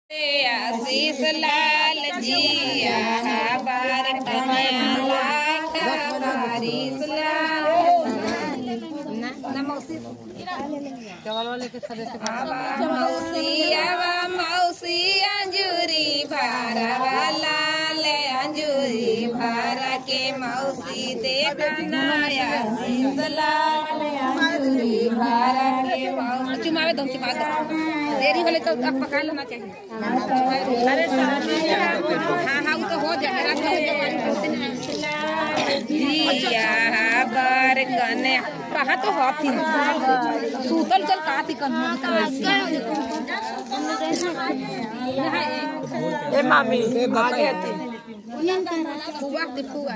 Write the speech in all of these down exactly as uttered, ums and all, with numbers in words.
आशीष लाल जिया बार कन्या लाख बारिश मौसिया मौसी अंजूरी भारा वाला ले अंजूरी भारा के मौसी देखना आशीष लाल अंजूरी भारा के मौसी चुमावे दो चुमा दो देरी होले तो अब पका लेना चाहिए। अरे हाँ हाँ वो तो हो जाएगा जिया बार कन्या कहा तो हाथी सूतल चल कहा थी कन्या ए मामी आगे थी फुआ थी फुआ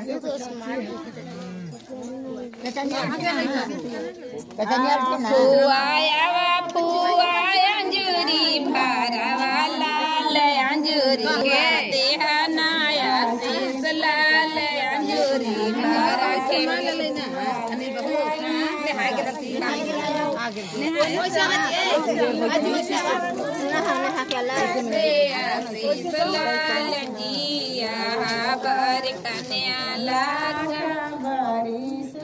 फुआ फुआ अंजूरी भारा वाला ले अंजूरी के देहना आशीष लाल अंजूरी भारा के लेना अनिल बाबू नहा के रखती आगे ओइसा आज ओइसा नहा नहा के ला आशीष लाल जिया बार कन्या लाख बारिश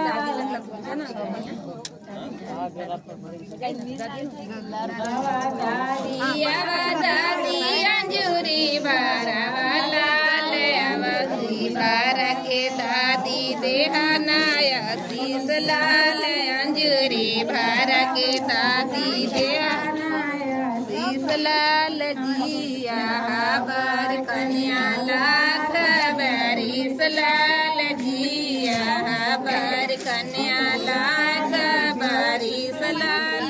अंजूरी भारा वाला ले अवधी भारा के दादी देहाना आशीष लाल अंजूरी भारा के दादी देहाना आशीष लाल जिया बार कन्या लाख बारिश लाल जिया बार कन्या लाख बारिश लाल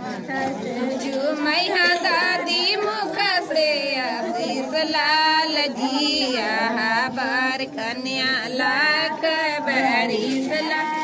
झूमैया दादी मुख से आशीष लाल जिया बार कन्या लाख बारिश लाल